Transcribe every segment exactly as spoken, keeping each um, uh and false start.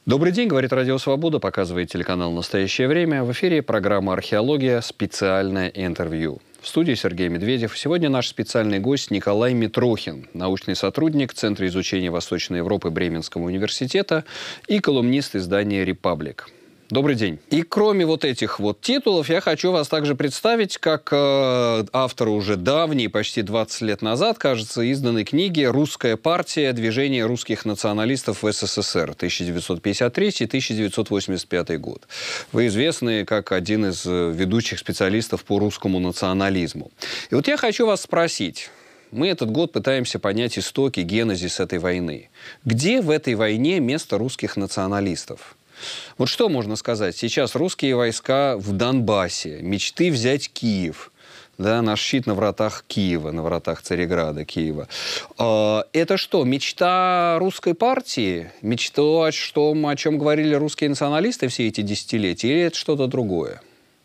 Добрый день, говорит Радио Свобода, показывает телеканал «Настоящее время». В эфире программа «Археология. Специальное интервью». В студии Сергей Медведев. Сегодня наш специальный гость Николай Митрохин, научный сотрудник Центра изучения Восточной Европы Бременского университета и колумнист издания «Репаблик». Добрый день. И кроме вот этих вот титулов, я хочу вас также представить как э, автора уже давней, почти двадцать лет назад, кажется, изданной книги «Русская партия. Движение русских националистов в СССР. тысяча девятьсот пятьдесят третий — тысяча девятьсот восемьдесят пятый год». Вы известны как один из ведущих специалистов по русскому национализму. И вот я хочу вас спросить. Мы этот год пытаемся понять истоки, генезис этой войны. Где в этой войне место русских националистов? Вот что можно сказать? Сейчас русские войска в Донбассе, мечты взять Киев, да, наш щит на вратах Киева, на вратах Цареграда, Киева. Это что, мечта русской партии? Мечта о том, о чем говорили русские националисты все эти десятилетия? Или это что-то другое?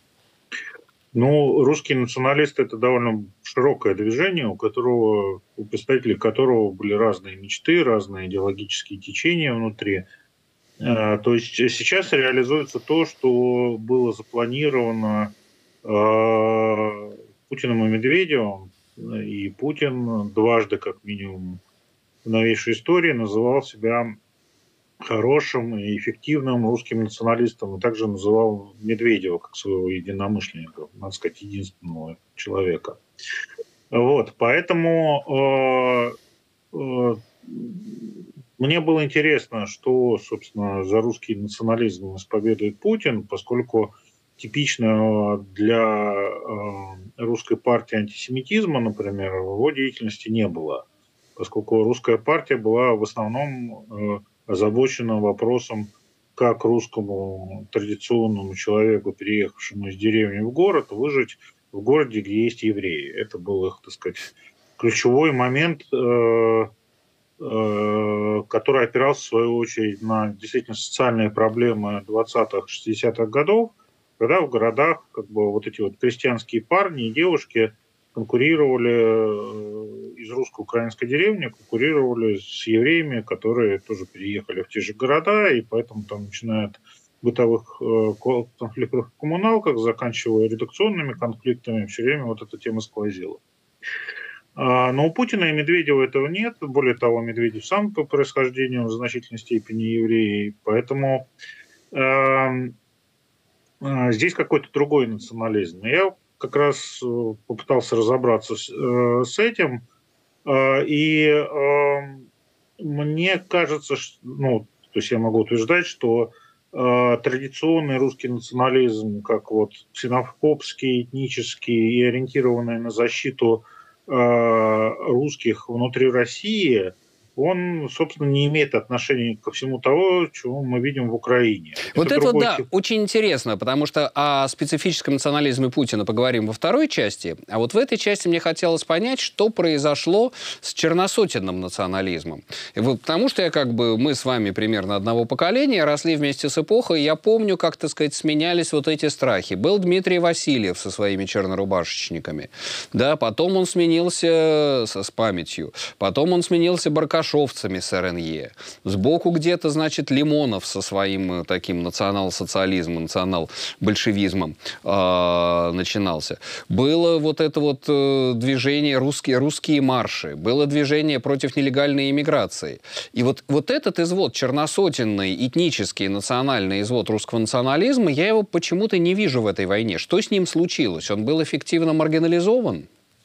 Ну, русские националисты – это довольно широкое движение, у которого, у представителей которого были разные мечты, разные идеологические течения внутри. То есть сейчас реализуется то, что было запланировано э, Путиным и Медведевым, и Путин дважды, как минимум, в новейшей истории называл себя хорошим и эффективным русским националистом, и также называл Медведева как своего единомышленника, надо сказать, единственного человека. Вот, поэтому э, э, мне было интересно, что, собственно, за русский национализм исповедует Путин, поскольку типично для э, русской партии антисемитизма, например, в его деятельности не было, поскольку русская партия была в основном э, озабочена вопросом, как русскому традиционному человеку, переехавшему из деревни в город, выжить в городе, где есть евреи. Это был их, так сказать, ключевой момент, э, который опирался, в свою очередь, на действительно социальные проблемы двадцатых-шестидесятых годов, когда в городах как бы вот эти вот крестьянские парни и девушки конкурировали из русско-украинской деревни, конкурировали с евреями, которые тоже переехали в те же города, и поэтому там начиная от бытовых конфликтов в коммуналках, заканчивая редакционными конфликтами, все время вот эта тема сквозила. Но у Путина и Медведева этого нет. Более того, Медведев сам по происхождению в значительной степени еврей. Поэтому э, э, здесь какой-то другой национализм. Я как раз попытался разобраться с, э, с этим. Э, и э, мне кажется, что, ну, то есть я могу утверждать, что э, традиционный русский национализм, как вот ксенофобский, этнический и ориентированный на защиту русских внутри России, он, собственно, не имеет отношения ко всему того, чего мы видим в Украине. Вот это, это да, тип... очень интересно, потому что о специфическом национализме Путина поговорим во второй части, а вот в этой части мне хотелось понять, что произошло с черносотенным национализмом. И вот, потому что я как бы, мы с вами примерно одного поколения, росли вместе с эпохой, и я помню, как, так сказать, сменялись вот эти страхи. Был Дмитрий Васильев со своими чернорубашечниками, да, потом он сменился с, с памятью, потом он сменился Баркашовцами с эр эн е. Сбоку где-то, значит, Лимонов со своим таким национал-социализмом, национал-большевизмом э, начинался. Было вот это вот э, движение русские, русские марши, было движение против нелегальной иммиграции. И вот, вот этот извод, черносотенный, этнический, национальный извод русского национализма, я его почему-то не вижу в этой войне. Что с ним случилось? Он был эффективно маргинализован?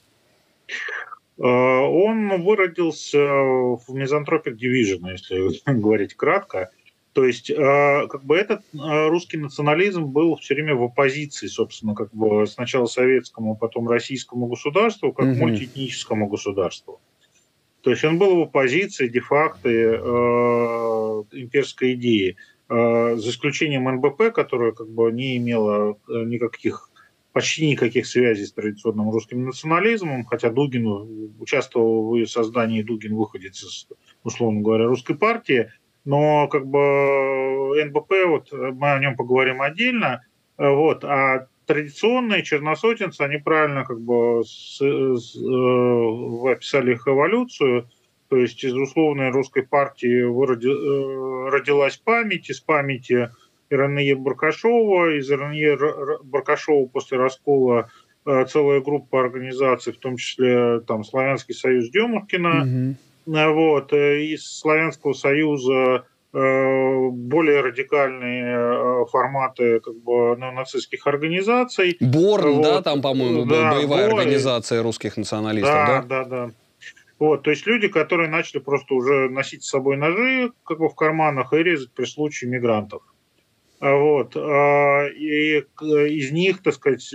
Он выродился в Misanthropic Division, если говорить кратко. То есть, как бы этот русский национализм был все время в оппозиции, собственно, как бы сначала советскому, потом российскому государству, как mm-hmm. мультиэтническому государству. То есть он был в оппозиции де-факто э, имперской идеи, э, за исключением эн бэ пэ, которая как бы не имела никаких почти никаких связей с традиционным русским национализмом, хотя Дугин участвовал в ее создании, Дугин выходец из, условно говоря, русской партии, но как бы эн бэ пэ, вот мы о нем поговорим отдельно, вот, а традиционные черносотенцы, они правильно как бы с, с, э, описали их эволюцию, То есть из условной русской партии выроди, родилась память, из памяти Иранье Баркашова, из Иранье Баркашова после раскола целая группа организаций, в том числе там Славянский союз Демушкина, угу. Вот, из Славянского союза более радикальные форматы как бы нацистских организаций. Борн, вот. Да, там, по-моему, да, боевая Бой. организация русских националистов, да? Да, да, да. Вот, то есть люди, которые начали просто уже носить с собой ножи как бы в карманах и резать при случае мигрантов. Вот, и из них, так сказать,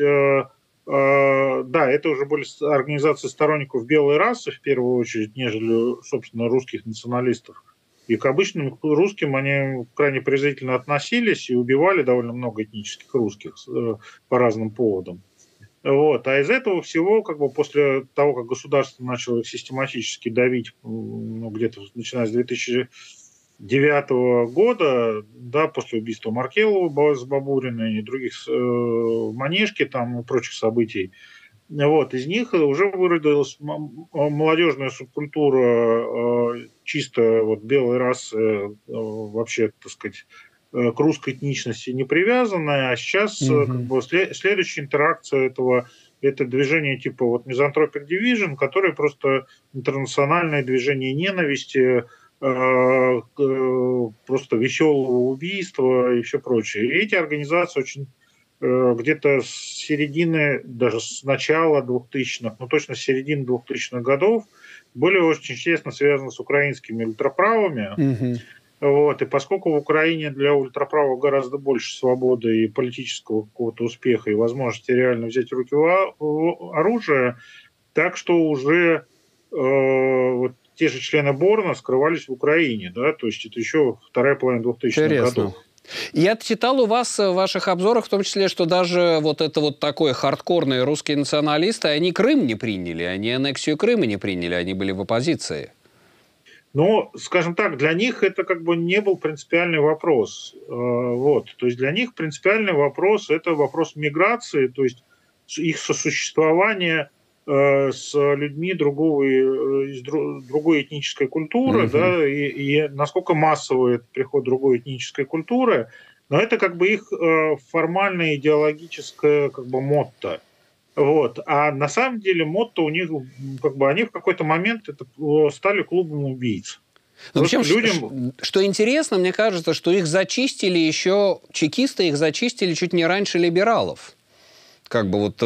да, это уже были организации сторонников белой расы в первую очередь, нежели, собственно, русских националистов. И к обычным русским они крайне презрительно относились и убивали довольно много этнических русских по разным поводам. Вот. А из этого всего, как бы после того, как государство начало их систематически давить, ну, где-то начиная с две тысячи девятого года, да, после убийства Маркелова с Бабуриной и других э, Манежки там и прочих событий, вот, из них уже выродилась молодежная субкультура э, чисто вот, белой расы, э, вообще, так сказать, э, к русской этничности не привязанная, а сейчас mm-hmm. как бы, след, следующая интеракция этого это движение типа вот Misanthropic Division, которое просто интернациональное движение ненависти, э, э, просто веселого убийства и все прочее. И эти организации очень где-то с середины, даже с начала двухтысячных, ну точно с середины двухтысячных годов, были очень тесно связаны с украинскими ультраправыми. Mm-hmm. Вот, и поскольку в Украине для ультраправых гораздо больше свободы и политического какого-то успеха и возможности реально взять в руки оружие, так что уже э, вот те же члены Борна скрывались в Украине, да, то есть это еще вторая половина двухтысячных годов. Я читал у вас в ваших обзорах, в том числе, что даже вот это вот такое хардкорные русские националисты, они Крым не приняли, они аннексию Крыма не приняли, они были в оппозиции. Ну, скажем так, для них это как бы не был принципиальный вопрос. Вот. То есть для них принципиальный вопрос – это вопрос миграции, то есть их сосуществования с людьми другого, из другой этнической культуры, mm-hmm. да, и, и насколько массовый это приход другой этнической культуры, но это как бы их формальное идеологическое как бы мотто. Вот. А на самом деле мотто у них, как бы они в какой-то момент это стали клубом убийц. Ну, причем, людям... что, что интересно, мне кажется, что их зачистили еще, чекисты их зачистили чуть не раньше либералов. Как бы вот,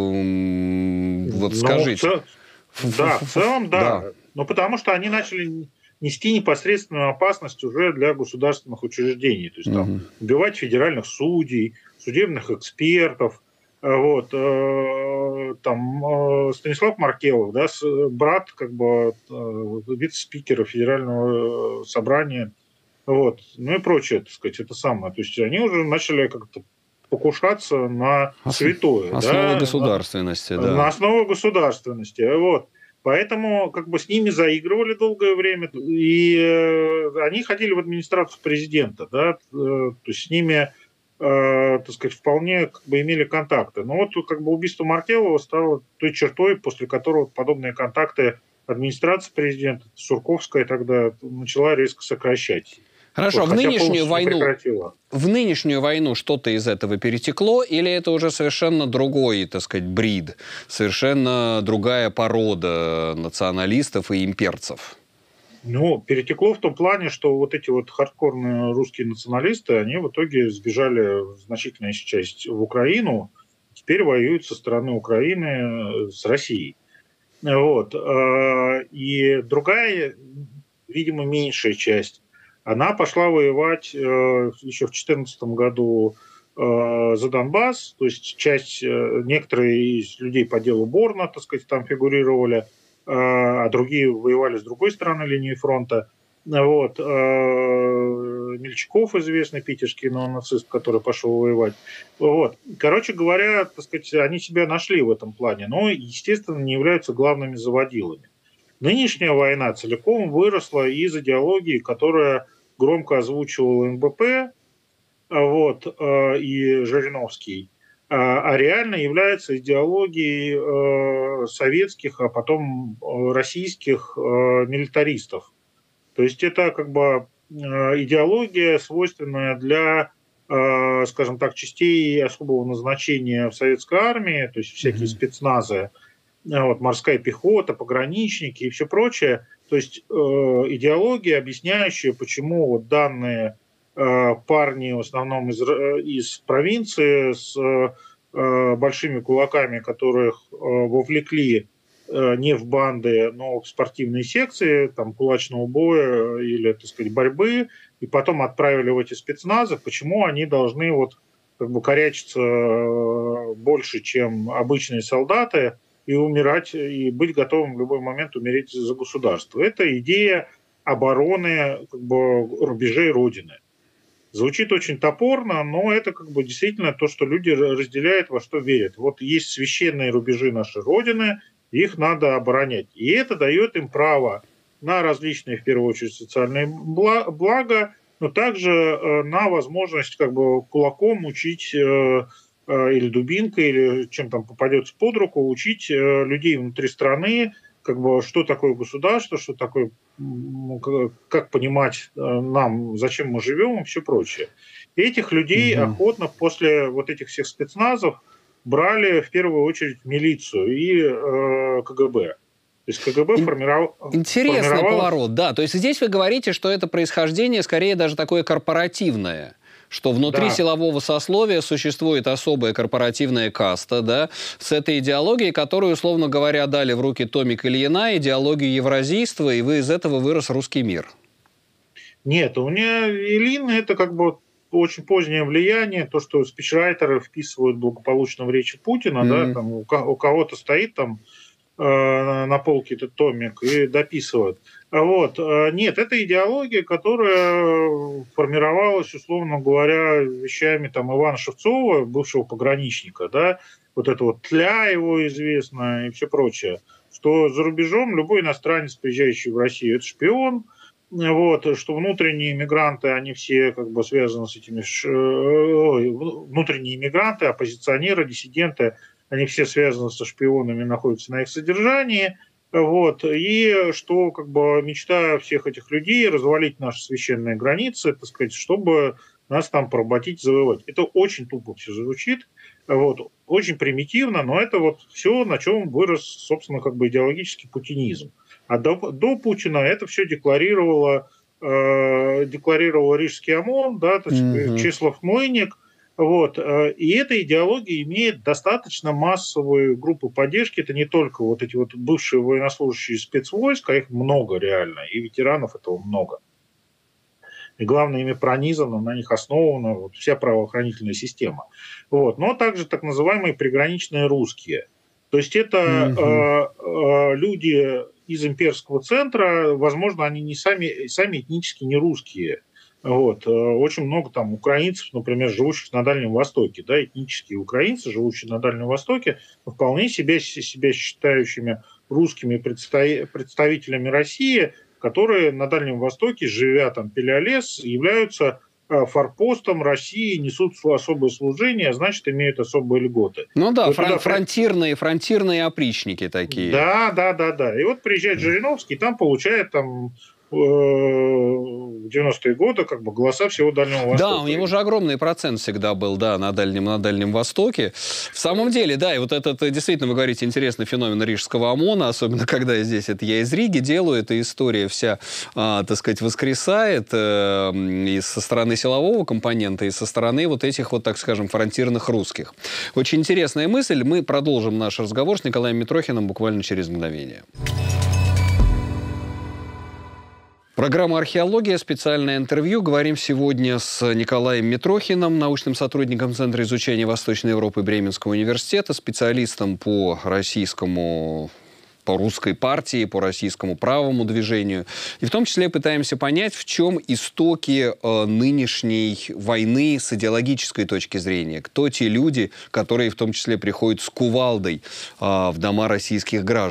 э, вот скажите. В цел... Да, в целом, да. да. Но потому что они начали нести непосредственную опасность уже для государственных учреждений. То есть там угу. убивать федеральных судей, судебных экспертов. Вот. Там Станислав Маркелов, да, брат как бы вице-спикера Федерального собрания. Вот. Ну и прочее, так сказать, это самое. То есть они уже начали как-то покушаться на святое. Основа да, государственности, на, да. На основу государственности, вот. Поэтому как бы с ними заигрывали долгое время, и э, они ходили в администрацию президента, да, э, то есть с ними, э, так сказать, вполне как бы имели контакты. Но вот как бы убийство Маркелова стало той чертой, после которого подобные контакты администрации президента, Сурковская тогда начала резко сокращать. Хорошо, вот, в нынешнюю войну, в нынешнюю войну что-то из этого перетекло, или это уже совершенно другой, так сказать, брид, совершенно другая порода националистов и имперцев? Ну, перетекло в том плане, что вот эти вот хардкорные русские националисты, они в итоге сбежали, значительная часть, в Украину, теперь воюют со стороны Украины с Россией. Вот. И другая, видимо, меньшая часть, она пошла воевать э, еще в две тысячи четырнадцатом году э, за Донбасс, то есть часть, э, некоторые из людей по делу Борна, так сказать, там фигурировали, э, а другие воевали с другой стороны линии фронта. Вот. Э, Мельчаков, известный питерский неонацист, который пошел воевать. Вот. Короче говоря, так сказать, они себя нашли в этом плане, но, естественно, не являются главными заводилами. Нынешняя война целиком выросла из идеологии, которая громко озвучивал эн бэ пэ вот, и Жириновский. а, а реально является идеологией э, советских, а потом э, российских э, милитаристов. То есть это как бы э, идеология, свойственная для, э, скажем так, частей особого назначения в советской армии, то есть всякие Мгм. спецназы, э, вот, морская пехота, пограничники и все прочее. То есть э, идеология, объясняющая, почему вот данные э, парни, в основном из, э, из провинции, с э, большими кулаками, которых э, вовлекли э, не в банды, но в спортивные секции, там, кулачного боя или, так сказать, борьбы, и потом отправили в эти спецназы, почему они должны вот как бы корячиться э, больше, чем обычные солдаты, и умирать, и быть готовым в любой момент умереть за государство. Это идея обороны как бы рубежей Родины. Звучит очень топорно, но это как бы действительно то, что люди разделяют, во что верят. Вот есть священные рубежи нашей Родины, их надо оборонять. И это дает им право на различные, в первую очередь, социальные блага, но также э, на возможность как бы кулаком учить э, э, или дубинкой, или чем там попадется под руку, учить э, людей внутри страны, как бы, что такое государство, что такое, как понимать нам, зачем мы живем и все прочее. И этих людей Мгм. охотно после вот этих всех спецназов брали в первую очередь милицию и э, КГБ. То есть КГБ Ин- формировал, Интересный формировалось... поворот, да. То есть здесь вы говорите, что это происхождение скорее даже такое корпоративное, что внутри Да, силового сословия существует особая корпоративная каста, да, с этой идеологией, которую, условно говоря, дали в руки Томик Ильина, идеологию евразийства, и вы из этого вырос русский мир. нет, у меня Ильин это как бы очень позднее влияние, то, что спичрайтеры вписывают благополучно в речи Путина, да, М. там у, ко- у кого-то стоит там э, на полке этот томик и дописывают. А Вот. э, Нет, это идеология, которая формировалась, условно говоря, вещами там Ивана Шевцова, бывшего пограничника, да, вот это вот тля его известно и все прочее, что за рубежом любой иностранец, приезжающий в Россию, это шпион, вот, что внутренние иммигранты, они все как бы связаны с этими, ш- ой, внутренние иммигранты, оппозиционеры, диссиденты, они все связаны со шпионами, находятся на их содержании, вот, и что как бы мечта всех этих людей развалить наши священные границы, так сказать, чтобы нас там поработить, завоевать. Это очень тупо все звучит, вот, очень примитивно, но это вот все, на чем вырос, собственно, как бы идеологический путинизм. А до, до Путина это все декларировало, э, декларировал Рижский ОМОН, да, то есть Мгм. Чеслов Мойник. Вот, э, и эта идеология имеет достаточно массовую группу поддержки. Это не только вот эти вот бывшие военнослужащие спецвойск, а их много реально, и ветеранов этого много. И главное, ими пронизана, на них основана вот вся правоохранительная система. Вот. Но также так называемые приграничные русские. То есть это Мгм. э, э, люди из имперского центра, возможно, они не сами, сами этнически не русские. Вот. Э, Очень много там украинцев, например, живущих на Дальнем Востоке, да, этнические украинцы, живущие на Дальнем Востоке, вполне себя, себя считающими русскими представителями России, которые на Дальнем Востоке, живя там, пиля лес, являются э, форпостом России, несут особое служение, а значит, имеют особые льготы. Ну И да, вот фрон- туда при... фронтирные, фронтирные опричники такие. Да, да, да, да. И вот приезжает Жириновский, там получает там э, в девяностые годы как бы голоса всего Дальнего Да, у Востока. него же огромный процент всегда был, да, на Дальнем, на Дальнем Востоке. В самом деле, да, и вот этот, э, действительно, вы говорите, интересный феномен Рижского ОМОНа, особенно когда здесь, это я из Риги делаю, эта история вся, а, так сказать, воскресает э, и со стороны силового компонента, и со стороны вот этих вот, так скажем, фронтирных русских. Очень интересная мысль. Мы продолжим наш разговор с Николаем Митрохиным буквально через мгновение. Программа «Археология», специальное интервью. Говорим сегодня с Николаем Митрохиным, научным сотрудником Центра изучения Восточной Европы Бременского университета, специалистом по российскому, по русской партии, по российскому правому движению. И в том числе пытаемся понять, в чем истоки э, нынешней войны с идеологической точки зрения. Кто те люди, которые в том числе приходят с кувалдой э, в дома российских граждан.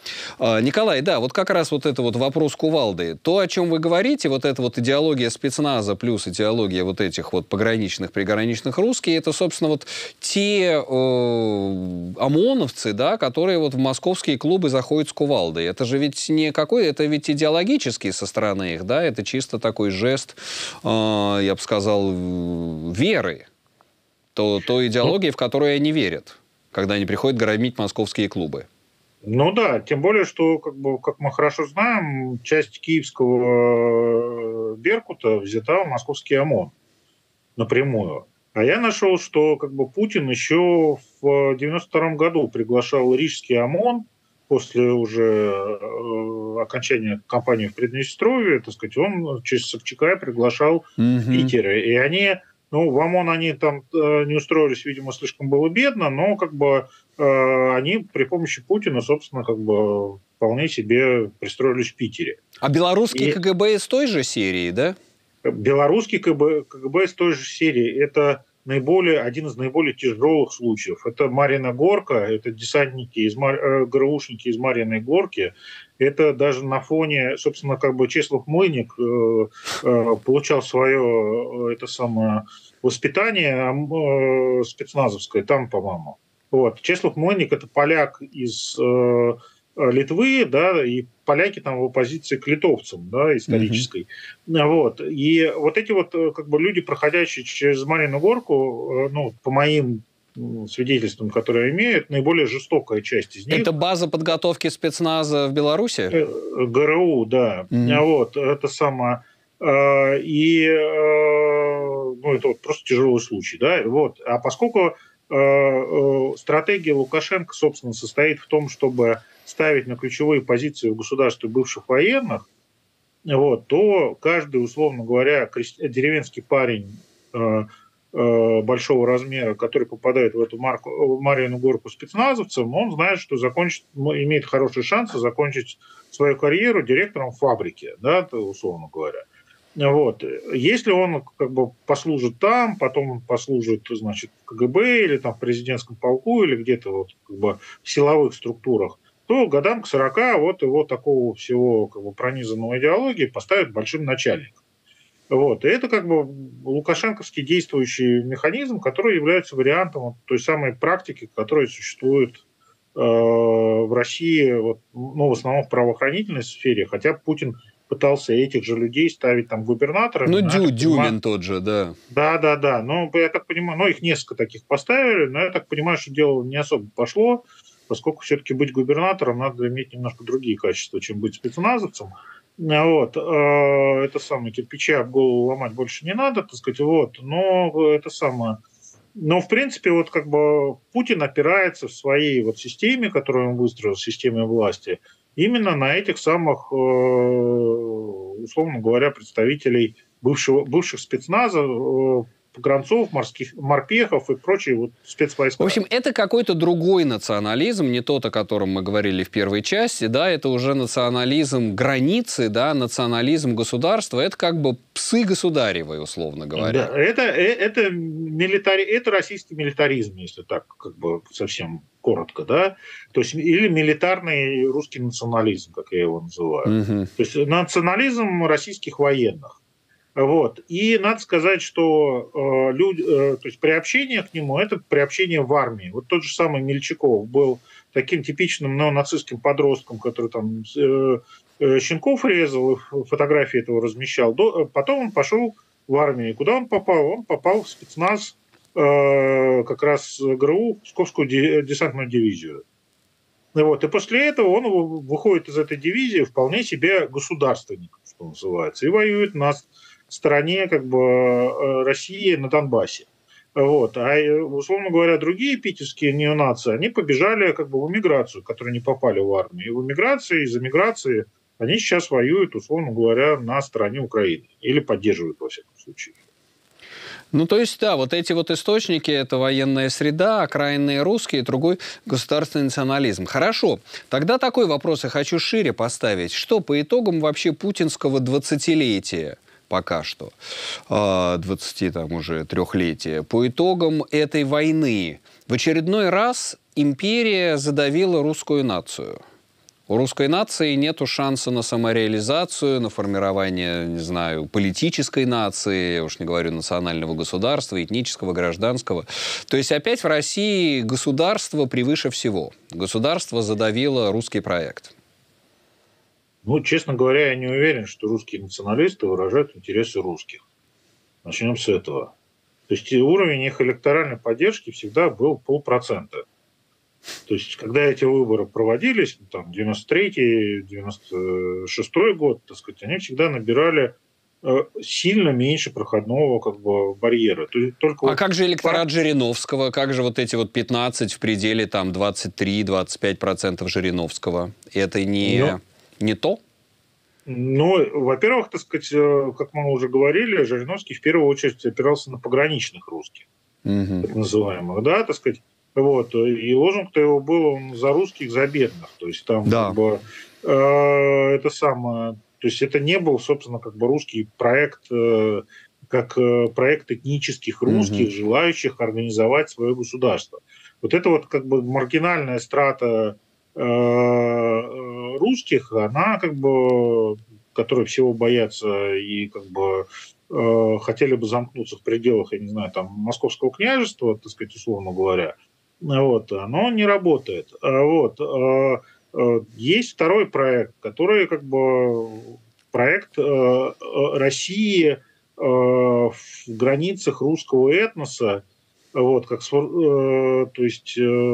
А, Николай, да, вот как раз вот это вот вопрос кувалды. То, о чем вы говорите, вот эта вот идеология спецназа плюс идеология вот этих вот пограничных, приграничных русских, это, собственно, вот те э, ОМОНовцы, да, которые вот в московские клубы заходят с кувалдой. Это же ведь не какой, это ведь идеологический со стороны их, да, это чисто такой жест, э, я бы сказал, веры. То, то идеология, в которую они верят, когда они приходят громить московские клубы. Ну да, тем более, что, как бы, как мы хорошо знаем, часть киевского Беркута взята в московский ОМОН напрямую. А я нашел, что как бы Путин еще в девяносто втором году приглашал Рижский ОМОН после уже э, окончания кампании в Приднестровье, так сказать, он через Собчака приглашал mm-hmm. в Питер. И они... Ну, в ОМОН они там э, не устроились, видимо, слишком было бедно, но как бы э, они при помощи Путина, собственно, как бы вполне себе пристроились в Питере. А белорусский И... КГБ из той же серии, да? Белорусский КГБ, КГБ из той же серии. Это наиболее, один из наиболее тяжелых случаев. Это Марьина Горка, это десантники, из, э, ГРУшники из Марьиной Горки. Это даже на фоне, собственно, как бы Чеслов Млынник э, э, получал свое э, это самое воспитание э, спецназовское там, по-моему. Вот. Чеслов Млынник – это поляк из э, Литвы, да, и поляки там в оппозиции к литовцам, да, исторической. Mm-hmm. Вот. И вот эти вот как бы люди, проходящие через Марьину Горку, ну, по моим свидетельствам, которые имеют, наиболее жестокая часть из них. Это база подготовки спецназа в Беларуси? ГРУ, да. Mm-hmm. Вот, это самое. И ну, это вот просто тяжелый случай, да. Вот. А поскольку стратегия Лукашенко, собственно, состоит в том, чтобы ставить на ключевые позиции в государстве бывших военных, вот, то каждый, условно говоря, деревенский парень э, э, большого размера, который попадает в эту марку, Марьину Горку спецназовцем, он знает, что закончит, имеет хорошие шансы закончить свою карьеру директором фабрики, да, условно говоря. Вот. Если он как бы послужит там, потом он послужит, значит, в КГБ или там в президентском полку или где-то вот как бы в силовых структурах, то годам к сорока вот его такого всего как бы пронизанного идеологией поставят большим начальником. Вот. И это как бы лукашенковский действующий механизм, который является вариантом вот той самой практики, которая существует э, в России, вот, ну, в основном в правоохранительной сфере, хотя Путин пытался этих же людей ставить там губернаторами. Ну, Дю, Дюмин тот же, да. Да, да, да. Но я так понимаю, ну, их несколько таких поставили, но я так понимаю, что дело не особо пошло, поскольку все-таки быть губернатором надо иметь немножко другие качества, чем быть спецназовцем. Вот. Это самое, кирпичи об голову ломать больше не надо, так сказать, вот. Но это самое... Но, в принципе, вот как бы Путин опирается в своей вот системе, которую он выстроил, системе власти, именно на этих самых, условно говоря, представителей бывшего, бывших спецназа, погранцов, морских, морпехов и прочие вот спецвойска. В общем, это какой-то другой национализм, не тот, о котором мы говорили в первой части, да, это уже национализм границы, да, национализм государства, это как бы псы государевы, условно говоря. Да, это, это, милитари, это российский милитаризм, если так как бы совсем коротко, да, то есть или милитарный русский национализм, как я его называю, угу. То есть национализм российских военных. Вот. И надо сказать, что э, люди, э, то есть приобщение к нему – это приобщение в армии. Вот тот же самый Мельчаков был таким типичным неонацистским подростком, который там э, э, щенков резал, фотографии этого размещал. До, потом он пошел в армию. И куда он попал? Он попал в спецназ э, как раз ГРУ, Псковскую десантную дивизию. Вот. И после этого он выходит из этой дивизии вполне себе государственником, что называется, и воюет на стороне как бы России на Донбассе. Вот. А, условно говоря, другие питерские неонации, они побежали как бы в эмиграцию, которые не попали в армию. И в эмиграции, из эмиграции они сейчас воюют, условно говоря, на стороне Украины. Или поддерживают, во всяком случае. Ну, то есть, да, вот эти вот источники – это военная среда, окраинные русские, другой государственный национализм. Хорошо. Тогда такой вопрос я хочу шире поставить. Что по итогам вообще путинского двадцатилетия, пока что, двадцати там уже трехлетия, по итогам этой войны в очередной раз империя задавила русскую нацию? У русской нации нету шанса на самореализацию, на формирование, не знаю, политической нации, я уж не говорю национального государства, этнического, гражданского. То есть опять в России государство превыше всего. Государство задавило русский проект. Ну, честно говоря, я не уверен, что русские националисты выражают интересы русских. Начнем с этого. То есть уровень их электоральной поддержки всегда был полпроцента. То есть, когда эти выборы проводились, там, девяносто третий — девяносто шестой год, так сказать, они всегда набирали э, сильно меньше проходного как бы, барьера. То есть, только а вот как же электорат пар... Жириновского? Как же вот эти вот пятнадцать в пределе там двадцать три — двадцать пять процентов Жириновского? Это не, ну, не то? Ну, во-первых, так сказать, как мы уже говорили, Жириновский в первую очередь опирался на пограничных русских, угу. так называемых, да, так сказать. Вот. И лозунг-то его был он за русских, за бедных. То есть там да. как бы э, это самое. То есть это не был, собственно, как бы русский проект, э, как э, проект этнических русских, угу. желающих организовать свое государство. Вот это вот как бы маргинальная страта э, русских, она как бы, которые всего боятся и как бы э, хотели бы замкнуться в пределах, я не знаю, там Московского княжества, так сказать, условно говоря. Вот, оно не работает. Вот. Есть второй проект, который как бы проект России в границах русского этноса, вот, как, то есть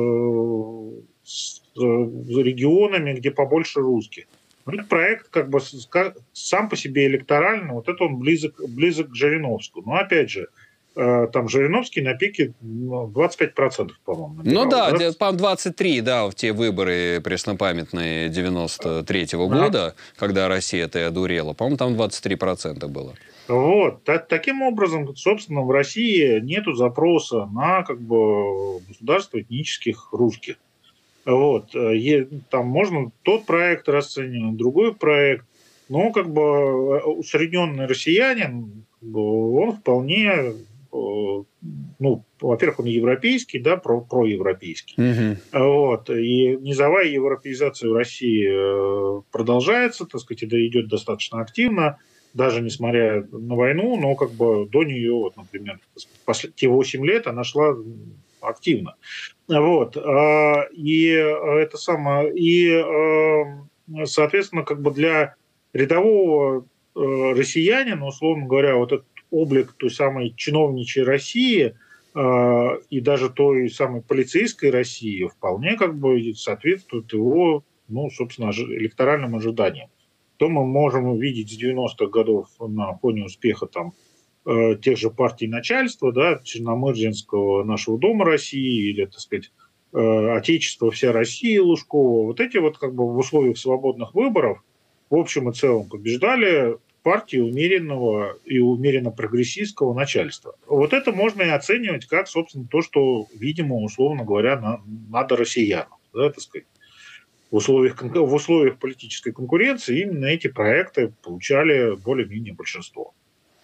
с регионами, где побольше русских. Этот проект как бы сам по себе электоральный, вот это он близок, близок к Жириновскому. Но опять же, там Жириновский на пике двадцать пять процентов, по-моему, набирал. Ну да, да? по-моему, двадцать три, да, в те выборы преснопамятные девяносто третьего года, а. когда Россия-то и одурела, по-моему, там двадцать три процента было. Вот. Таким образом, собственно, в России нету запроса на как бы государство этнических русских. Вот. Там можно тот проект расценивать, другой проект, но как бы усредненный россиянин, он вполне, ну, во-первых, он европейский, да, про, проевропейский. Mm-hmm. Вот. И низовая европеизация в России продолжается, так сказать, это идет достаточно активно, даже несмотря на войну, но как бы до нее, вот, например, те восемь лет она шла активно. Вот. И это самое, и, соответственно, как бы для рядового россиянина, условно говоря, вот этот облик той самой чиновничьей России и даже той самой полицейской России вполне как бы соответствует его, ну, собственно, электоральным ожиданиям. То мы можем увидеть с девяностых годов на фоне успеха там тех же партий начальства, да, Черномырдинского нашего Дома России или, так сказать, Отечество вся Россия Лужкова. Вот эти вот как бы в условиях свободных выборов в общем и целом побеждали партии умеренного и умеренно прогрессистского начальства. Вот это можно и оценивать как, собственно, то, что, видимо, условно говоря, на, надо россиянам, да, так сказать. В условиях, в условиях политической конкуренции именно эти проекты получали более-менее большинство.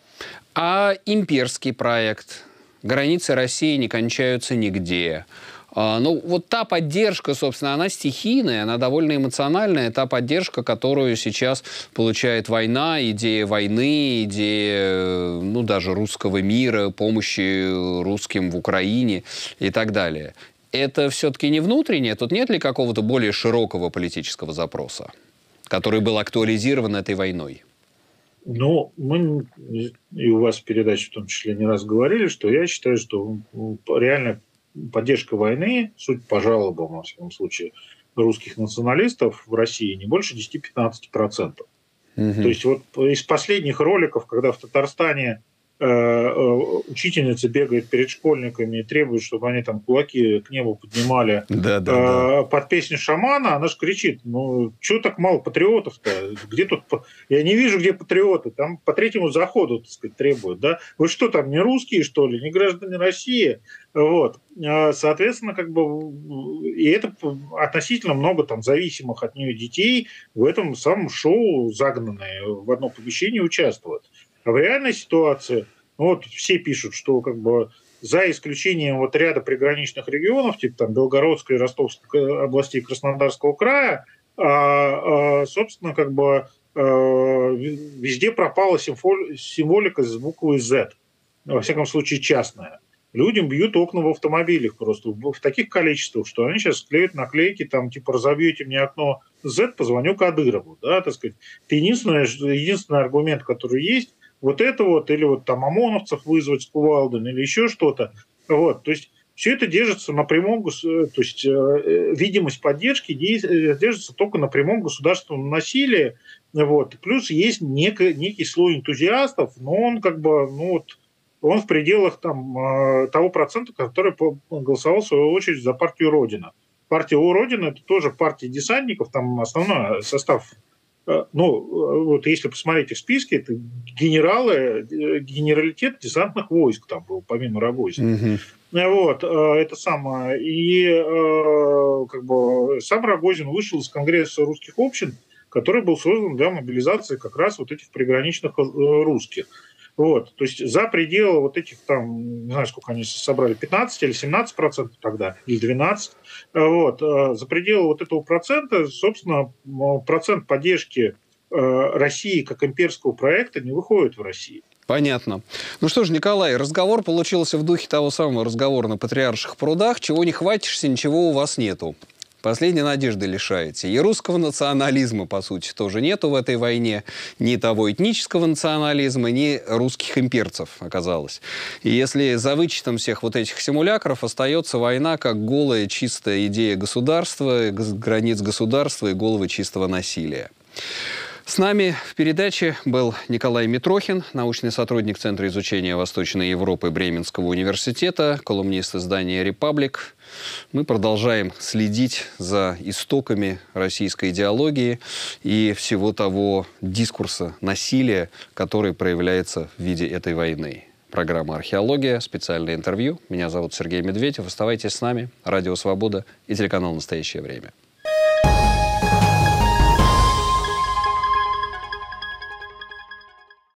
А имперский проект? Границы России не кончаются нигде. А, ну, вот та поддержка, собственно, она стихийная, она довольно эмоциональная. Та поддержка, которую сейчас получает война, идея войны, идея, ну, даже русского мира, помощи русским в Украине и так далее. Это все-таки не внутреннее? Тут нет ли какого-то более широкого политического запроса, который был актуализирован этой войной? Ну, мы и у вас в передаче в том числе не раз говорили, что я считаю, что реально поддержка войны, суть по жалобам, во всяком случае, русских националистов в России не больше десять-пятнадцать процентов. Угу. То есть вот из последних роликов, когда в Татарстане э, учительница бегает перед школьниками и требует, чтобы они там кулаки к небу поднимали да, да, э, да. под песню шамана, она же кричит: ну, что так мало патриотов-то? Где тут... Я не вижу, где патриоты. Там по третьему заходу, так сказать, требуют. Да? Вы что, там не русские, что ли? Не граждане России? Вот. Соответственно, как бы... И это относительно много там зависимых от нее детей в этом самом шоу загнанные в одно помещение участвуют. А в реальной ситуации, ну, вот все пишут, что как бы за исключением вот ряда приграничных регионов, типа там Белгородской, Ростовской областей, Краснодарского края, а, а, собственно, как бы а, везде пропала символика с буквой Z, во всяком случае частная. Людям бьют окна в автомобилях просто в, в таких количествах, что они сейчас клеят наклейки, там, типа, разобьете мне окно Z, позвоню Кадырову, да, так сказать. Это единственный, единственный аргумент, который есть, вот это вот, или вот там ОМОНовцев вызвать с кувалдами, или еще что-то. Вот, то есть все это держится на прямом, то есть э, видимость поддержки держится только на прямом государственном насилии. Вот. Плюс есть некий, некий слой энтузиастов, но он как бы, ну вот, он в пределах там, того процента, который голосовал в свою очередь за партию Родина. Партия Родина – это тоже партия десантников, там основной состав. Ну, вот если посмотреть их списки, это генералы, генералитет десантных войск там был, помимо Рогозина. Mm-hmm. Вот, это самое. И как бы сам Рогозин вышел из Конгресса русских общин, который был создан для мобилизации как раз вот этих приграничных русских. Вот, то есть за пределы вот этих там, не знаю, сколько они собрали, пятнадцать или семнадцать процентов тогда, или двенадцать, вот, за пределы вот этого процента, собственно, процент поддержки России как имперского проекта не выходит в России. Понятно. Ну что ж, Николай, разговор получился в духе того самого разговора на Патриарших прудах. Чего не хватишься, ничего у вас нету. Последней надежды лишаете. И русского национализма, по сути, тоже нету в этой войне. Ни того этнического национализма, ни русских имперцев оказалось. И если за вычетом всех вот этих симулякров остается война как голая чистая идея государства, границ государства и голого чистого насилия. С нами в передаче был Николай Митрохин, научный сотрудник Центра изучения Восточной Европы Бременского университета, колумнист издания «Репаблик». Мы продолжаем следить за истоками российской идеологии и всего того дискурса насилия, который проявляется в виде этой войны. Программа «Археология», специальное интервью. Меня зовут Сергей Медведев. Оставайтесь с нами. Радио «Свобода» и телеканал «Настоящее время».